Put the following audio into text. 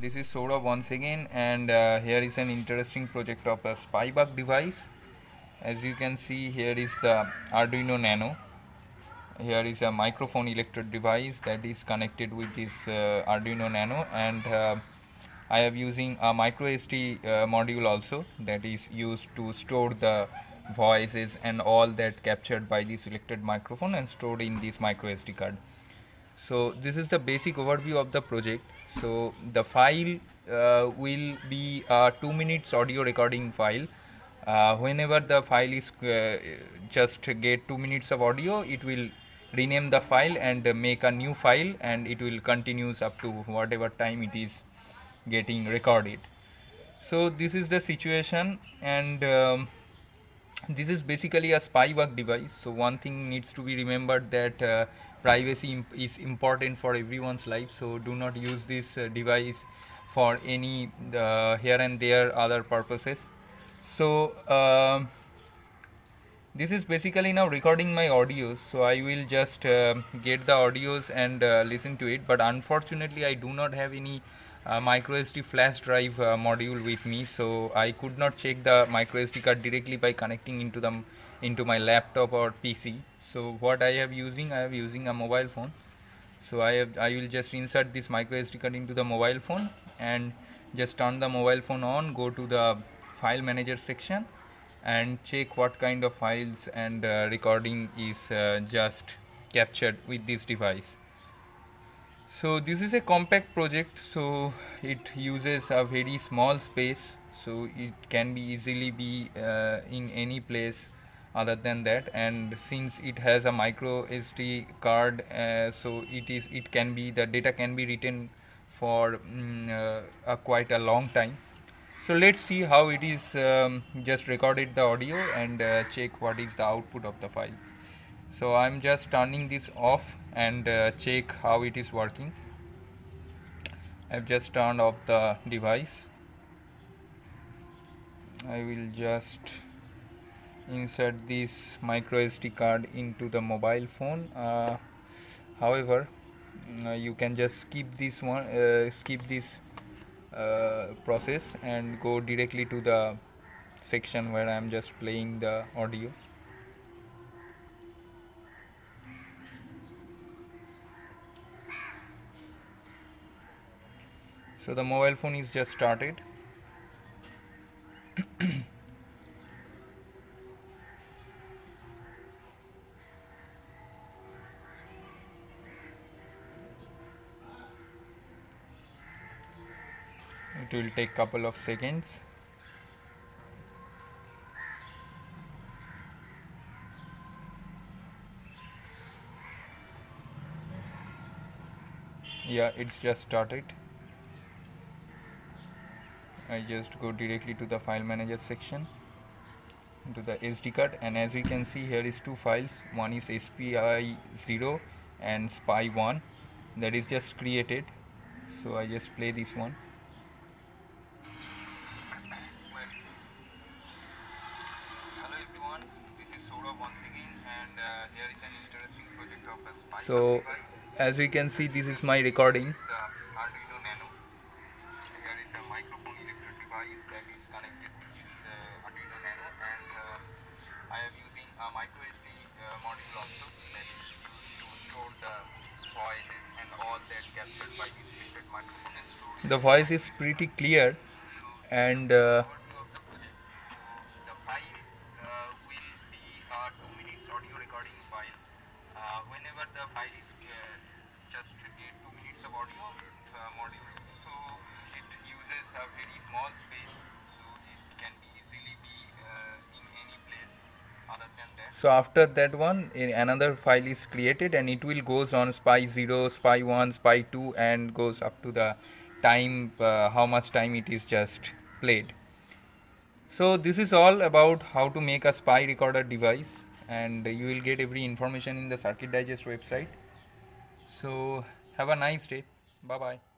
This is Saurabh once again, and here is an interesting project of a spy bug device. As you can see, here is the Arduino Nano. Here is a microphone electrode device that is connected with this Arduino Nano, and I am using a micro SD module also that is used to store the voices and all that captured by this selected microphone and stored in this micro SD card. So this is the basic overview of the project. So the file will be a 2 minutes audio recording file. Whenever the file is just get 2 minutes of audio, it will rename the file and make a new file, and it will continues up to whatever time it is getting recorded. So this is the situation, and this is basically a spy bug device. So one thing needs to be remembered, that privacy is important for everyone's life. So do not use this device for any here and there other purposes. So this is basically now recording my audios. So I will just get the audios and listen to it, but unfortunately I do not have any micro SD flash drive module with me, so I could not check the micro SD card directly by connecting into my laptop or PC. So what I am using a mobile phone. So I will just insert this micro SD card into the mobile phone and just turn the mobile phone on, go to the file manager section and check what kind of files and recording is just captured with this device. So this is a compact project, so it uses a very small space, so it can be easily be in any place other than that. And since it has a micro SD card, so the data can be written for quite a long time. So let's see how it is just recorded the audio and check what is the output of the file. So I'm just turning this off and check how it is working. I've just turned off the device. I will just insert this micro SD card into the mobile phone. However, you can just skip this process and go directly to the section where I'm just playing the audio. So the mobile phone is just started. It will take couple of seconds. Yeah, it's just started. I just go directly to the file manager section, into the SD card, and as you can see, here is two files. One is SPI0 and SPY1 that is just created. So I just play this one. Hello everyone, this is Saurabh once again, and here is an interesting project of a spy bug device. As you can see, this is my recording. Arduino Nano. Here is a microphone electrode device that is connected with this Arduino Nano, and I am using a micro SD module also that is used to store the voices and all that captured by this selected microphone and stored. The voice is pretty clear, and the file will be a 2 minutes audio recording file. Whenever the file is just get 2 minutes of audio module, so it uses a very small space, so it can be easily be in any place other than that. So after that one, another file is created, and it will goes on SPY0, SPY1, SPY2, and goes up to the time how much time it is just played. So this is all about how to make a spy recorder device, and you will get every information in the Circuit Digest website. So have a nice day. Bye bye.